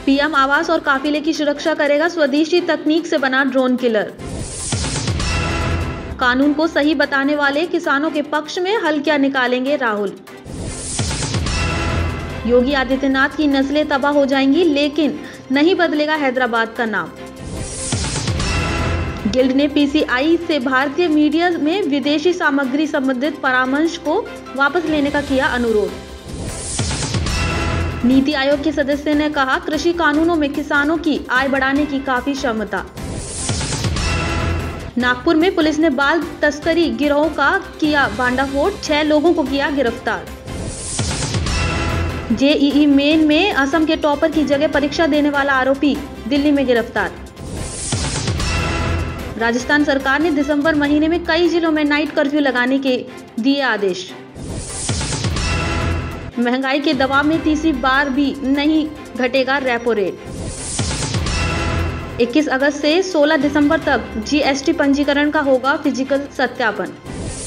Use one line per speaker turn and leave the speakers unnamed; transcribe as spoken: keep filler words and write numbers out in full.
PM आवास और काफिले की सुरक्षा करेगा स्वदेशी तकनीक से बना ड्रोन किलर। कानून को सही बताने वाले किसानों के पक्ष में हल क्या निकालेंगे राहुल। योगी आदित्यनाथ की नस्लें तबाह हो जाएंगी लेकिन नहीं बदलेगा हैदराबाद का नाम। गिल्ड ने पीसीआई से भारतीय मीडिया में विदेशी सामग्री संबंधित परामर्श को वापस लेने का किया अनुरोध। नीति आयोग के सदस्य ने कहा कृषि कानूनों में किसानों की आय बढ़ाने की काफी क्षमता। नागपुर में पुलिस ने बाल तस्करी गिरोह का किया भांडाफोड़, छह लोगों को किया गिरफ्तार। जेईई मेन में असम के टॉपर की जगह परीक्षा देने वाला आरोपी दिल्ली में गिरफ्तार। राजस्थान सरकार ने दिसंबर महीने में कई जिलों में नाइट कर्फ्यू लगाने के दिए आदेश। महंगाई के दबाव में तीसरी बार भी नहीं घटेगा रेपो रेट। इक्कीस अगस्त से सोलह दिसंबर तक जीएसटी पंजीकरण का होगा फिजिकल सत्यापन।